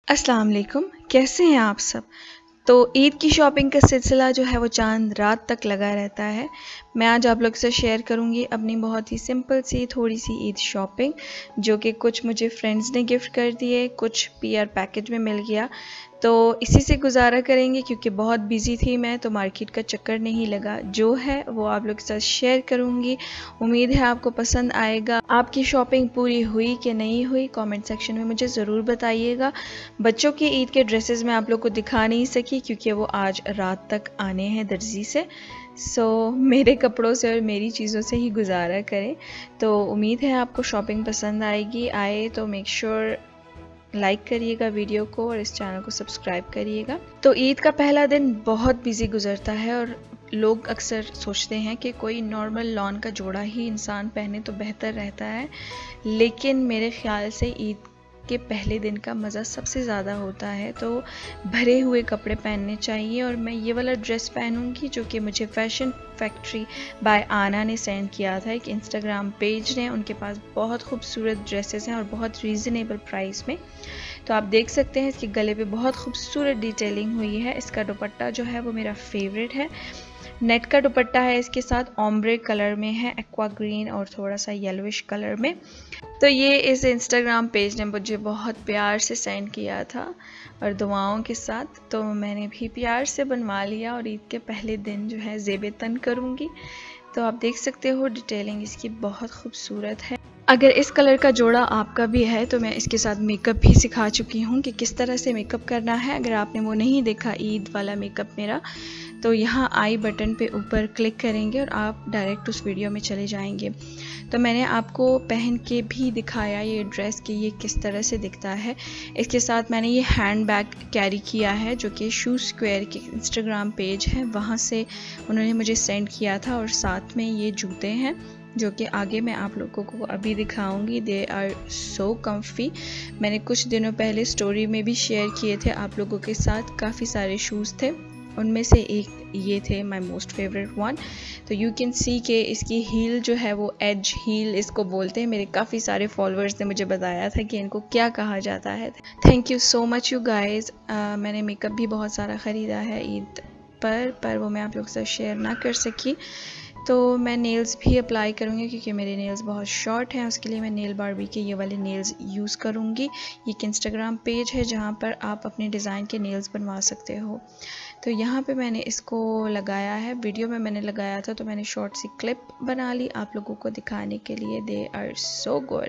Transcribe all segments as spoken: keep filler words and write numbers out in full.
अस्सलाम वालेकुम, कैसे हैं आप सब। तो ईद की शॉपिंग का सिलसिला जो है वो चांद रात तक लगा रहता है। मैं आज आप लोग से शेयर करूंगी अपनी बहुत ही सिंपल सी थोड़ी सी ईद शॉपिंग, जो कि कुछ मुझे फ्रेंड्स ने गिफ्ट कर दिए, कुछ पीआर पैकेज में मिल गया। तो इसी से गुजारा करेंगे क्योंकि बहुत बिजी थी मैं, तो मार्केट का चक्कर नहीं लगा। जो है वो आप लोग के साथ शेयर करूंगी। उम्मीद है आपको पसंद आएगा। आपकी शॉपिंग पूरी हुई कि नहीं हुई कमेंट सेक्शन में मुझे ज़रूर बताइएगा। बच्चों की ईद के ड्रेसेस मैं आप लोग को दिखा नहीं सकी क्योंकि वो आज रात तक आने हैं दर्जी से। सो so, मेरे कपड़ों से और मेरी चीज़ों से ही गुजारा करें। तो उम्मीद है आपको शॉपिंग पसंद आएगी। आए तो मेक श्योर लाइक करिएगा वीडियो को और इस चैनल को सब्सक्राइब करिएगा। तो ईद का पहला दिन बहुत बिजी गुजरता है और लोग अक्सर सोचते हैं कि कोई नॉर्मल लॉन का जोड़ा ही इंसान पहने तो बेहतर रहता है, लेकिन मेरे ख्याल से ईद के पहले दिन का मज़ा सबसे ज़्यादा होता है। तो भरे हुए कपड़े पहनने चाहिए और मैं ये वाला ड्रेस पहनूंगी जो कि मुझे फैशन फैक्ट्री बाय आना ने सेंड किया था, एक इंस्टाग्राम पेज ने। उनके पास बहुत खूबसूरत ड्रेसेस हैं और बहुत रीज़नेबल प्राइस में। तो आप देख सकते हैं इसके गले पे बहुत खूबसूरत डिटेलिंग हुई है। इसका दुपट्टा जो है वो मेरा फेवरेट है। नेट का दुपट्टा है, इसके साथ ऑम्ब्रे कलर में है, एक्वा ग्रीन और थोड़ा सा येलोइश कलर में। तो ये इस इंस्टाग्राम पेज ने मुझे बहुत प्यार से सेंड किया था और दुआओं के साथ, तो मैंने भी प्यार से बनवा लिया और ईद के पहले दिन जो है ज़ेबे तन करूँगी। तो आप देख सकते हो डिटेलिंग इसकी बहुत खूबसूरत है। अगर इस कलर का जोड़ा आपका भी है तो मैं इसके साथ मेकअप भी सिखा चुकी हूँ कि किस तरह से मेकअप करना है। अगर आपने वो नहीं देखा ईद वाला मेकअप मेरा, तो यहाँ आई बटन पे ऊपर क्लिक करेंगे और आप डायरेक्ट उस वीडियो में चले जाएंगे। तो मैंने आपको पहन के भी दिखाया ये ड्रेस कि ये किस तरह से दिखता है। इसके साथ मैंने ये हैंड बैग कैरी किया है जो कि शू स्क्वायर के इंस्टाग्राम पेज है, वहाँ से उन्होंने मुझे सेंड किया था। और साथ में ये जूते हैं जो कि आगे मैं आप लोगों को अभी दिखाऊंगी। They are so comfy. मैंने कुछ दिनों पहले स्टोरी में भी शेयर किए थे आप लोगों के साथ। काफ़ी सारे शूज़ थे, उनमें से एक ये थे माय मोस्ट फेवरेट वन। तो यू कैन सी के इसकी हील जो है वो एज हील इसको बोलते हैं। मेरे काफ़ी सारे फॉलोअर्स ने मुझे बताया था कि इनको क्या कहा जाता है। Thank you so much you guys. मैंने मेकअप भी बहुत सारा ख़रीदा है ईद पर पर वो मैं आप लोग से शेयर ना कर सकी। तो मैं नेल्स भी अप्लाई करूँगी क्योंकि मेरे नेल्स बहुत शॉर्ट हैं, उसके लिए मैं नेल बार्बी के ये वाले नेल्स यूज़ करूँगी। ये एक इंस्टाग्राम पेज है जहाँ पर आप अपने डिज़ाइन के नेल्स बनवा सकते हो। तो यहाँ पे मैंने इसको लगाया है, वीडियो में मैंने लगाया था तो मैंने शॉर्ट सी क्लिप बना ली आप लोगों को दिखाने के लिए। They are so good.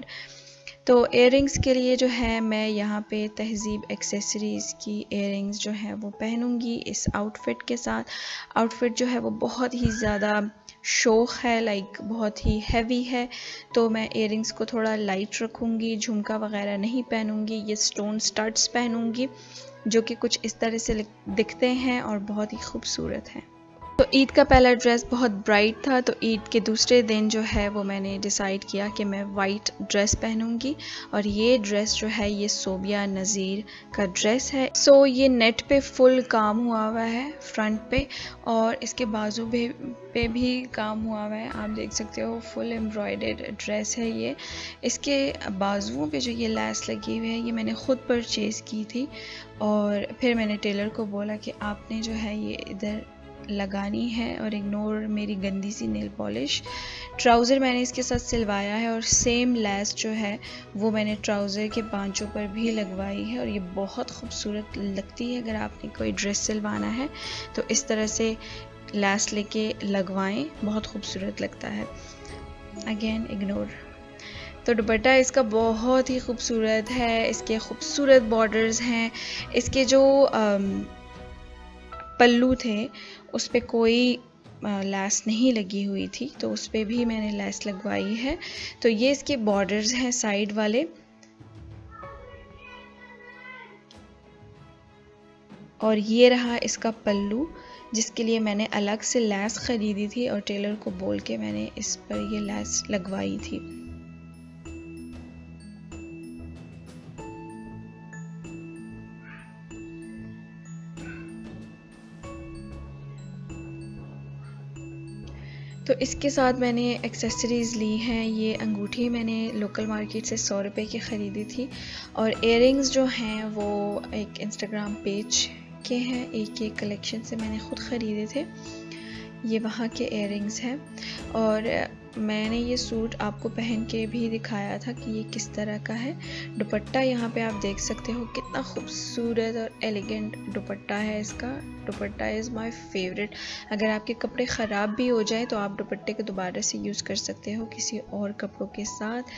तो इयररिंग्स के लिए जो है मैं यहाँ पे तहज़ीब एक्सेसरीज़ की इयररिंग्स जो है वो पहनूँगी इस आउटफिट के साथ। आउटफिट जो है वो बहुत ही ज़्यादा शौक है, लाइक बहुत ही हैवी है, तो मैं इयररिंग्स को थोड़ा लाइट रखूँगी, झुमका वगैरह नहीं पहनूँगी। ये स्टोन स्टड्स पहनूँगी जो कि कुछ इस तरह से दिखते हैं और बहुत ही खूबसूरत हैं। तो ईद का पहला ड्रेस बहुत ब्राइट था, तो ईद के दूसरे दिन जो है वो मैंने डिसाइड किया कि मैं वाइट ड्रेस पहनूंगी। और ये ड्रेस जो है ये सोबिया नज़ीर का ड्रेस है। सो so, ये नेट पे फुल काम हुआ हुआ है फ्रंट पे, और इसके बाजू पे पे भी काम हुआ हुआ है। आप देख सकते हो फुल एम्ब्रॉयडर्ड ड्रेस है ये। इसके बाजुओं पे जो ये लैस लगी हुई है ये मैंने ख़ुद परचेज़ की थी और फिर मैंने टेलर को बोला कि आपने जो है ये इधर लगानी है और इग्नोर मेरी गंदी सी नेल पॉलिश। ट्राउज़र मैंने इसके साथ सिलवाया है और सेम लेस जो है वो मैंने ट्राउज़र के पांचों पर भी लगवाई है और ये बहुत खूबसूरत लगती है। अगर आपने कोई ड्रेस सिलवाना है तो इस तरह से लेस लेके लगवाएं, बहुत खूबसूरत लगता है। Again ignore. तो दुपट्टा इसका बहुत ही खूबसूरत है, इसके खूबसूरत बॉर्डर्स हैं। इसके जो पल्लू थे उस पर कोई लैस नहीं लगी हुई थी, तो उस पर भी मैंने लैस लगवाई है। तो ये इसके बॉर्डर्स हैं साइड वाले, और ये रहा इसका पल्लू जिसके लिए मैंने अलग से लैस ख़रीदी थी और टेलर को बोल के मैंने इस पर ये लैस लगवाई थी। तो इसके साथ मैंने एक्सेसरीज़ ली हैं। ये अंगूठी मैंने लोकल मार्केट से सौ रुपये की ख़रीदी थी और इयररिंग्स जो हैं वो एक इंस्टाग्राम पेज के हैं, एक एक कलेक्शन से मैंने ख़ुद ख़रीदे थे। ये वहाँ के इयररिंग्स हैं और मैंने ये सूट आपको पहन के भी दिखाया था कि ये किस तरह का है। दुपट्टा यहाँ पे आप देख सकते हो कितना खूबसूरत और एलिगेंट दुपट्टा है इसका। Dupatta is my favourite. अगर आपके कपड़े ख़राब भी हो जाए तो आप दुपट्टे को दोबारा से यूज़ कर सकते हो किसी और कपड़ों के साथ।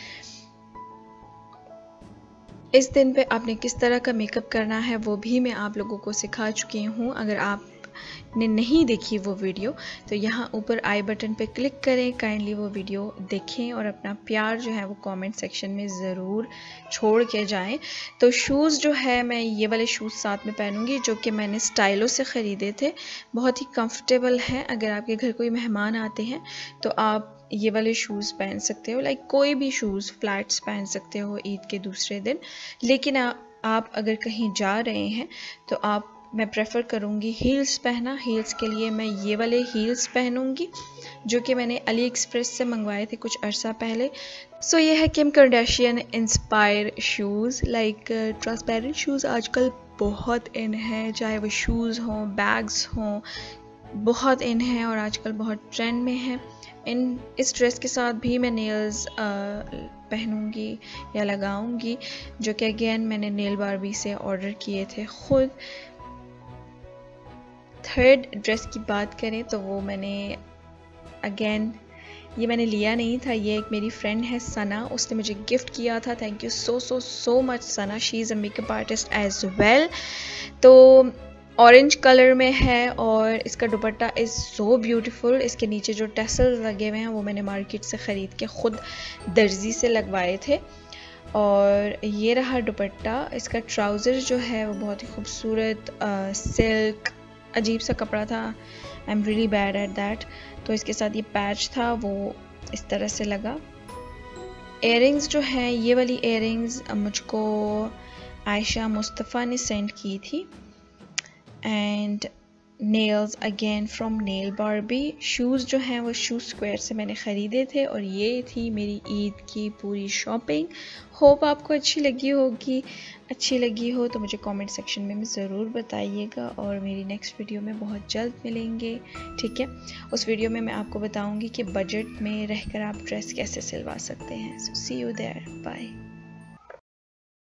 इस दिन पे आपने किस तरह का मेकअप करना है वो भी मैं आप लोगों को सिखा चुकी हूँ। अगर आप ने नहीं देखी वो वीडियो तो यहाँ ऊपर आई बटन पे क्लिक करें, काइंडली वो वीडियो देखें और अपना प्यार जो है वो कमेंट सेक्शन में ज़रूर छोड़ के जाएं। तो शूज़ जो है मैं ये वाले शूज़ साथ में पहनूंगी जो कि मैंने स्टाइलो से ख़रीदे थे। बहुत ही कंफर्टेबल हैं। अगर आपके घर कोई मेहमान आते हैं तो आप ये वाले शूज़ पहन सकते हो, लाइक कोई भी शूज़ फ्लैट्स पहन सकते हो ईद के दूसरे दिन। लेकिन आ, आप अगर कहीं जा रहे हैं तो आप मैं प्रेफर करूँगी हील्स पहना। हील्स के लिए मैं ये वाले हील्स पहनूँगी जो कि मैंने अली एक्सप्रेस से मंगवाए थे कुछ अरसा पहले। सो so, ये है Kim Kardashian inspire shoes. Like transparent shoes आजकल बहुत इन है, चाहे वो शूज़ हों, बैग्स हों, बहुत इन है और आजकल बहुत ट्रेंड में है। इन इस ड्रेस के साथ भी मैं नेल्स पहनूँगी या लगाऊँगी जो कि अगेन मैंने नेल बार्बी से ऑर्डर किए थे ख़ुद। थर्ड ड्रेस की बात करें तो वो मैंने अगेन ये मैंने लिया नहीं था, ये एक मेरी फ्रेंड है सना, उसने मुझे गिफ्ट किया था। Thank you so so so much Sana, she is a makeup artist as well. तो ऑरेंज कलर में है और इसका दुपट्टा इज़ सो ब्यूटीफुल। इसके नीचे जो टैसल्स लगे हुए हैं वो मैंने मार्केट से ख़रीद के ख़ुद दर्जी से लगवाए थे। और ये रहा दुपट्टा। इसका ट्राउज़र जो है वो बहुत ही खूबसूरत सिल्क अजीब सा कपड़ा था। I am really bad at that. तो इसके साथ ये पैच था वो इस तरह से लगा। इयररिंग्स जो है ये वाली इयररिंग्स मुझको आयशा मुस्तफ़ा ने सेंड की थी। And nails again from nail Barbie. Shoes जो हैं वो शू स्क्वायर से मैंने ख़रीदे थे और ये थी मेरी ईद की पूरी शॉपिंग। होप आपको अच्छी लगी होगी। अच्छी लगी हो तो मुझे कमेंट सेक्शन में ज़रूर बताइएगा और मेरी नेक्स्ट वीडियो में बहुत जल्द मिलेंगे, ठीक है। उस वीडियो में मैं आपको बताऊंगी कि बजट में रहकर आप ड्रेस कैसे सिलवा सकते हैं। So see you there, bye.